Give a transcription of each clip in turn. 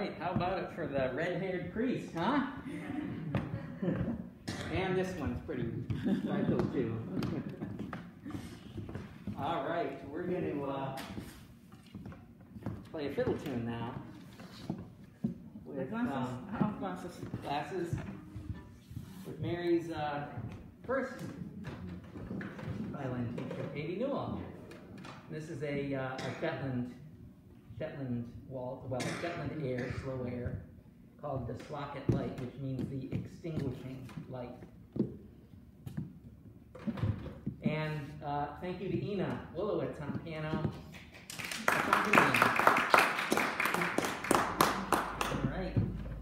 right, how about it for the red-haired priest, huh? And this one's pretty special too. All right, we're going to play a fiddle tune now. With glasses. With Mary's first violin teacher, Kaity Newell. This is a Shetland air, slow air, called the Slockit Light, which means the extinguishing light. And thank you to Ina Wolowitz on piano. Accompanying. All right.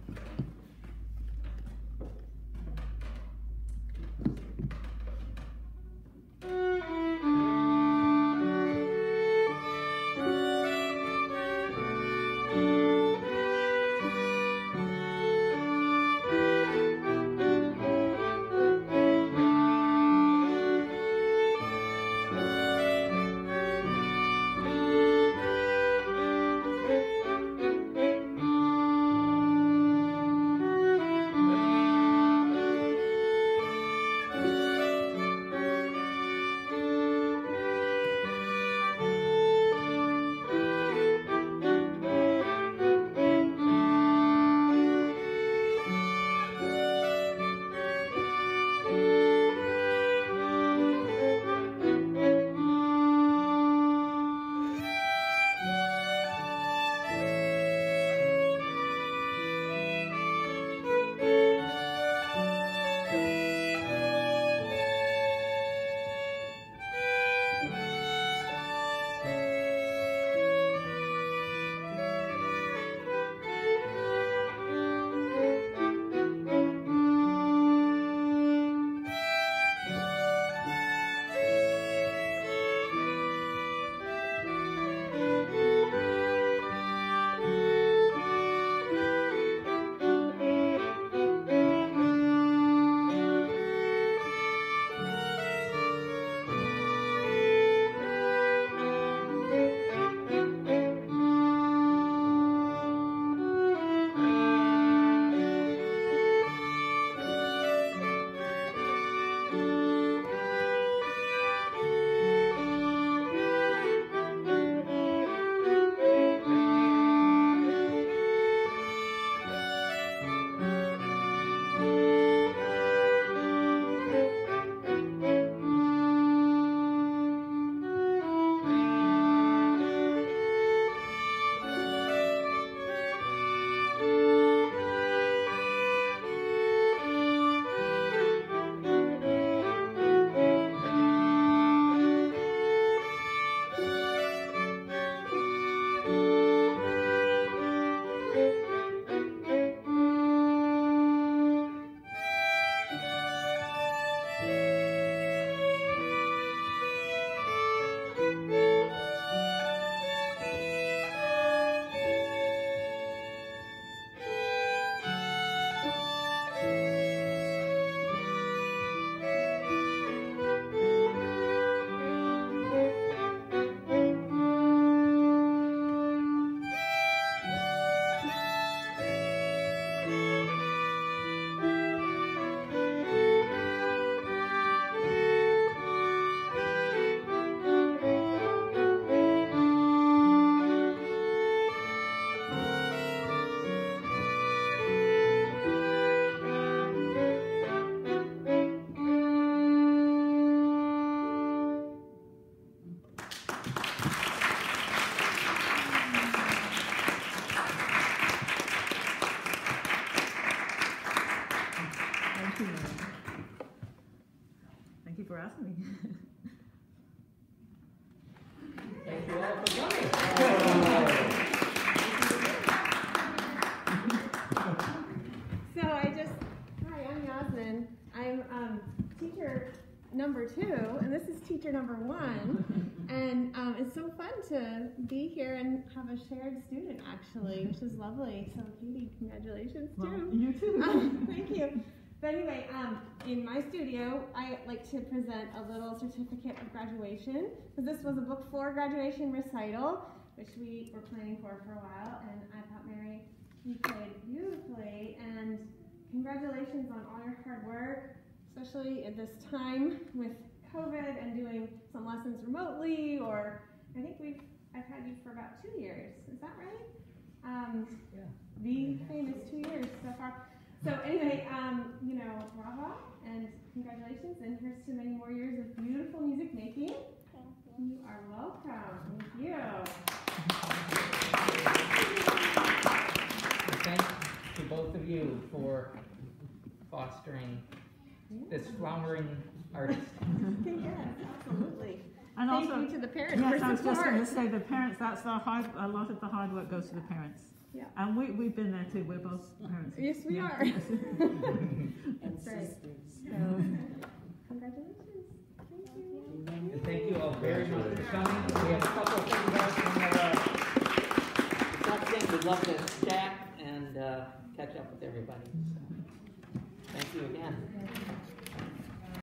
Thank you for asking me. Thank you all for coming. Hi, I'm Yasmin. I'm teacher number 2, and this is teacher number 1. And it's so fun to be here and have a shared student, actually, which is lovely. So, Katie, congratulations, too. Well, you too. Thank you. But anyway, in my studio, I like to present a little certificate of graduation, because this was a book 4 graduation recital, which we were planning for a while, and I thought Mary You played beautifully, and congratulations on all your hard work, especially at this time with COVID and doing some lessons remotely, or I think I've had you for about 2 years. Is that right? Yeah. The famous 2 years so far. So anyway, bravo and congratulations, and here's to many more years of beautiful music making. You are welcome. Thank you. And thanks to both of you for fostering this flowering artist. Yes, absolutely. And Thank also, you to the parents yes, for I was just going to support. say the parents. That's a lot of the hard work goes to the parents. Yeah. And we've been there too. We're both parents. Yes, we Yeah. are. That's right. So, congratulations. Thank you. And thank you all very much for coming. We have a couple of things out from something. We'd love to chat and catch up with everybody. So, thank you again.